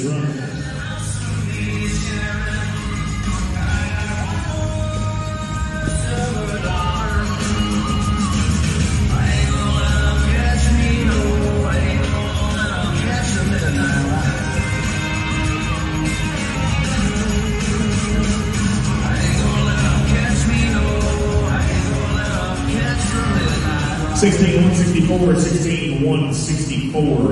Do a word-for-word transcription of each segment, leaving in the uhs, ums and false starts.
run. sixteen one sixty-four, sixteen one sixty-four.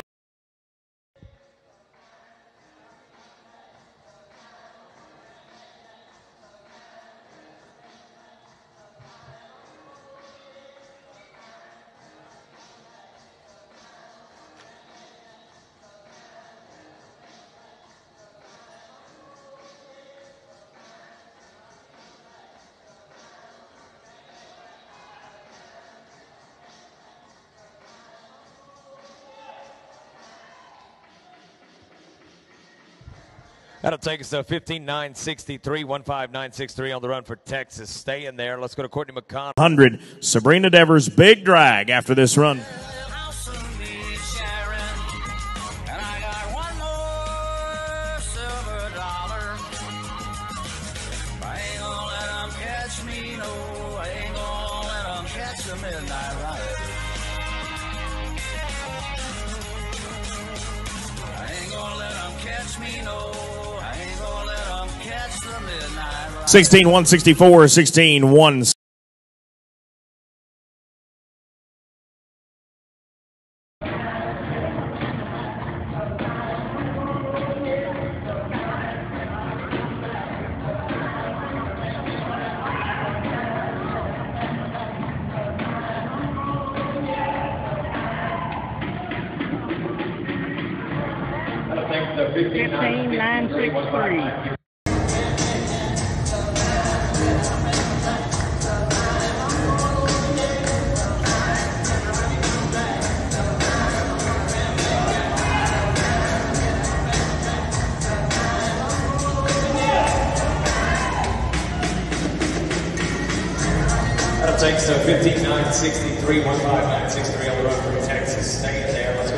That'll take us to fifteen nine sixty-three, one five nine six three on the run for Texas. Stay in there. Let's go to Courtney McConnell. one hundred. Sabrina Devers, big drag after this run. sixteen one sixty-four, sixteen one. fifteen nine sixty-three. That'll take us to fifteen nine sixty-three, one five nine six three on the run for Texas. Stay in there. Let's go.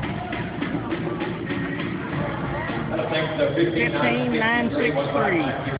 fifteen nine sixty-three.